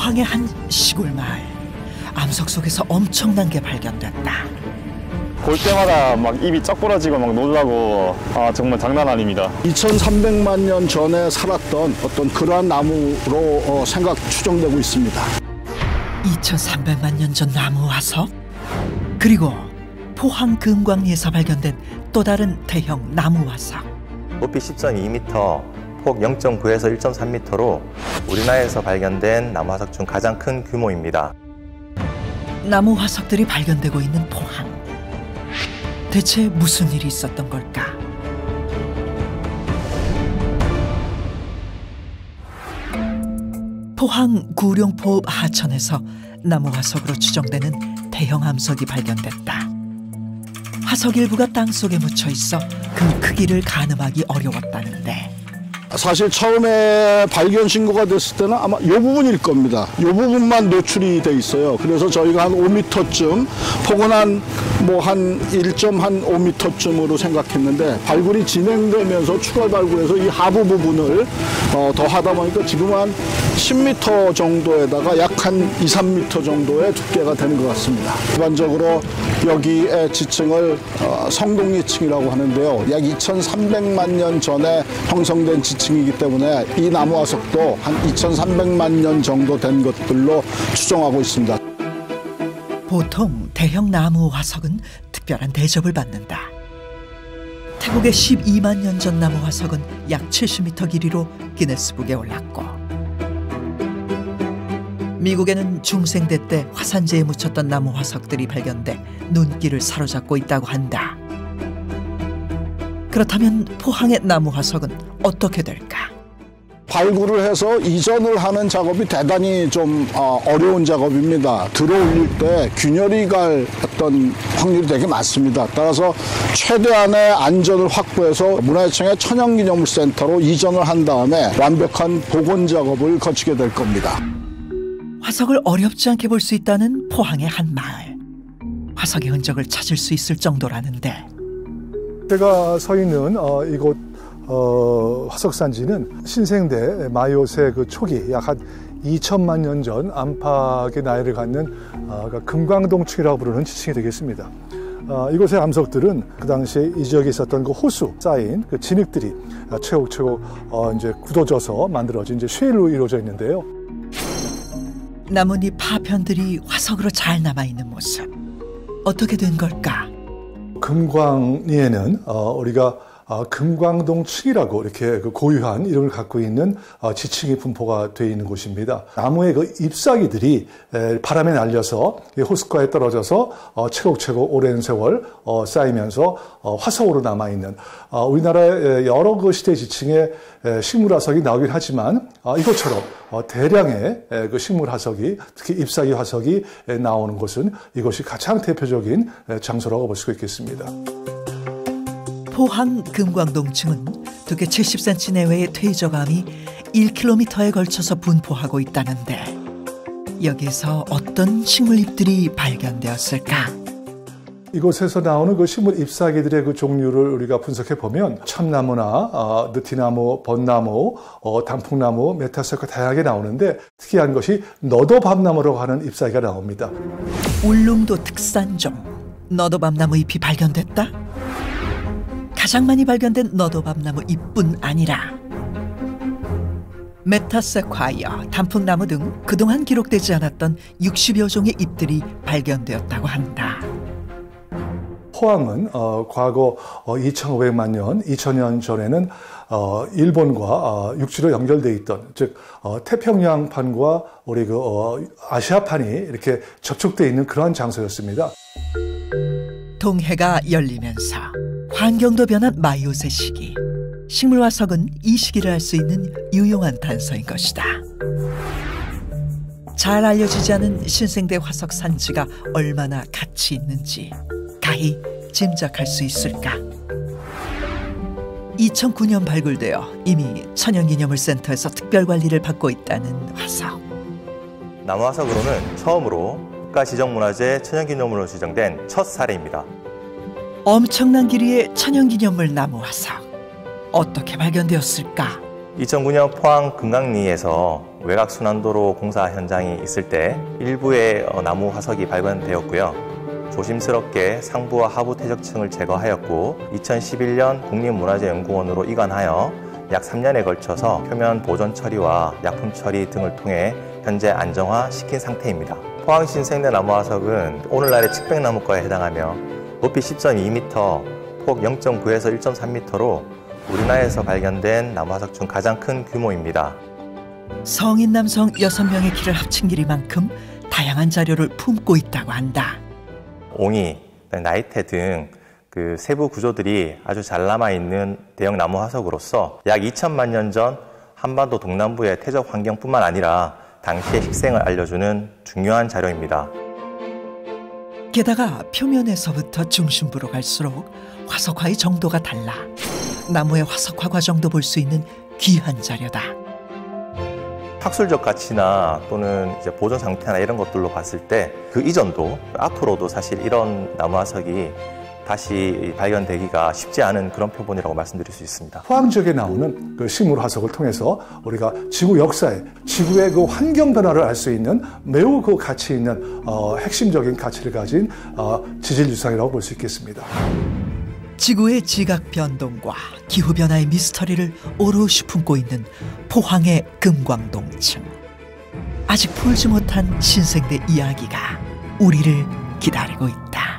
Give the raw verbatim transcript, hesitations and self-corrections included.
포항의 한 시골 마을. 암석 속에서 엄청난 게 발견됐다. 볼 때마다 막 입이 쩍 부러지고 막 놀라고, 아, 정말 장난 아닙니다. 이천삼백만 년 전에 살았던 어떤 그러한 나무로 어, 생각 추정되고 있습니다. 이천삼백만 년 전 나무 화석? 그리고 포항 금광리에서 발견된 또 다른 대형 나무 화석. 높이 십 점 이 미터, 폭 영 점 구에서 일 점 삼 미터로 우리나라에서 발견된 나무 화석 중 가장 큰 규모입니다. 나무 화석들이 발견되고 있는 포항. 대체 무슨 일이 있었던 걸까? 포항 구룡포 하천에서 나무 화석으로 추정되는 대형 암석이 발견됐다. 화석 일부가 땅속에 묻혀 있어 그 크기를 가늠하기 어려웠다는데, 사실 처음에 발견 신고가 됐을 때는 아마 이 부분일 겁니다. 이 부분만 노출이 돼 있어요. 그래서 저희가 한 오 미터쯤, 폭은 한 뭐 한 일 점 오 미터쯤으로 생각했는데, 발굴이 진행되면서 추가 발굴해서 이 하부 부분을 어, 더 하다 보니까 지금 한 십 미터 정도에다가 약 한 이, 삼 미터 정도의 두께가 되는 것 같습니다. 일반적으로 여기의 지층을 어, 성동리층이라고 하는데요. 약 이천삼백만 년 전에 형성된 지층이기 때문에 이 나무 화석도 한 이천삼백만 년 정도 된 것들로 추정하고 있습니다. 보통 대형 나무 화석은 특별한 대접을 받는다. 태국의 십이만 년 전 나무 화석은 약 칠십 미터 길이로 기네스북에 올랐고, 미국에는 중생대 때 화산재에 묻혔던 나무 화석들이 발견돼 눈길을 사로잡고 있다고 한다. 그렇다면 포항의 나무 화석은 어떻게 될까? 발굴을 해서 이전을 하는 작업이 대단히 좀 어, 어려운 작업입니다. 들어올릴 때 균열이 갈 어떤 확률이 되게 많습니다. 따라서 최대한의 안전을 확보해서 문화유청의 천연기념물센터로 이전을 한 다음에 완벽한 복원 작업을 거치게 될 겁니다. 화석을 어렵지 않게 볼 수 있다는 포항의 한 마을. 화석의 흔적을 찾을 수 있을 정도라는데, 제가 서 있는 어, 이곳 어, 화석산지는 신생대 마이오세 그 초기 약 한 이천만 년 전 안팎의 나이를 갖는 어, 금광동층이라고 부르는 지층이 되겠습니다. 어, 이곳의 암석들은 그 당시에 이 지역에 있었던 그 호수 쌓인 그 진흙들이 최고최고 어, 이제 굳어져서 만들어진 이제 쉐일로 이루어져 있는데요. 나뭇잎 파편들이 화석으로 잘 남아 있는 모습. 어떻게 된 걸까? 금광리에는 어, 우리가 어, 금광동층이라고 이렇게 그 고유한 이름을 갖고 있는 어, 지층이 분포가 되어 있는 곳입니다. 나무의 그 잎사귀들이 에, 바람에 날려서 호숫가에 떨어져서 어, 채곡채곡 오랜 세월 어, 쌓이면서 어, 화석으로 남아 있는 어, 우리나라의 여러 그 시대 지층의 에, 식물 화석이 나오긴 하지만 어, 이것처럼 어, 대량의 에, 그 식물 화석이, 특히 잎사귀 화석이 에, 나오는 곳은 이것이 가장 대표적인 에, 장소라고 볼 수가 있겠습니다. 포항 금광동층은 두께 칠십 센티미터 내외의 퇴적암이 일 킬로미터에 걸쳐서 분포하고 있다는데, 여기서 어떤 식물잎들이 발견되었을까? 이곳에서 나오는 그 식물 잎사귀들의 그 종류를 우리가 분석해 보면 참나무나 어, 느티나무, 벚나무, 어, 단풍나무, 메타세과 다양하게 나오는데, 특이한 것이 너도밤나무라고 하는 잎사귀가 나옵니다. 울릉도 특산종 너도밤나무 잎이 발견됐다? 가장 많이 발견된 너도밤나무 잎뿐 아니라 메타세콰이어, 단풍나무 등 그동안 기록되지 않았던 육십여 종의 잎들이 발견되었다고 한다. 포항은 어, 과거 어, 이천오백만 년, 이천 년 전에는 어, 일본과 어, 육지로 연결돼 있던, 즉 어, 태평양판과 우리 그 어, 아시아판이 이렇게 접촉돼 있는 그러한 장소였습니다. 동해가 열리면서 환경도 변한 마이오세 시기. 식물 화석은 이 시기를 알 수 있는 유용한 단서인 것이다. 잘 알려지지 않은 신생대 화석 산지가 얼마나 가치 있는지 가히 짐작할 수 있을까? 이천구 년 발굴되어 이미 천연기념물센터에서 특별관리를 받고 있다는 화석. 나무 화석으로는 처음으로 국가지정문화재 천연기념물로 지정된 첫 사례입니다. 엄청난 길이의 천연기념물 나무 화석. 어떻게 발견되었을까? 이천구 년 포항 금강리에서 외곽 순환도로 공사 현장이 있을 때 일부의 나무 화석이 발견되었고요. 조심스럽게 상부와 하부 퇴적층을 제거하였고 이천십일 년 국립문화재연구원으로 이관하여 약 삼 년에 걸쳐서 표면 보존 처리와 약품 처리 등을 통해 현재 안정화시킨 상태입니다. 포항시 생대나무 화석은 오늘날의 측백나무과에 해당하며 높이 십 점 이 미터, 폭 영 점 구에서 일 점 삼 미터로 우리나라에서 발견된 나무 화석 중 가장 큰 규모입니다. 성인 남성 여섯 명의 키를 합친 길이만큼 다양한 자료를 품고 있다고 한다. 옹이, 나이테 등 그 세부 구조들이 아주 잘 남아있는 대형 나무 화석으로서 약 이천만 년 전 한반도 동남부의 퇴적 환경뿐만 아니라 당시의 식생을 알려주는 중요한 자료입니다. 게다가 표면에서부터 중심부로 갈수록 화석화의 정도가 달라 나무의 화석화 과정도 볼 수 있는 귀한 자료다. 학술적 가치나 또는 이제 보존 상태나 이런 것들로 봤을 때 그 이전도 앞으로도 사실 이런 나무 화석이 다시 발견되기가 쉽지 않은 그런 표본이라고 말씀드릴 수 있습니다. 포항 지역에 나오는 그 식물 화석을 통해서 우리가 지구 역사에 지구의 그 환경 변화를 알 수 있는 매우 그 가치 있는 어, 핵심적인 가치를 가진 어, 지질 유산이라고 볼 수 있겠습니다. 지구의 지각 변동과 기후 변화의 미스터리를 오롯이 품고 있는 포항의 금광동층. 아직 풀지 못한 신생대 이야기가 우리를 기다리고 있다.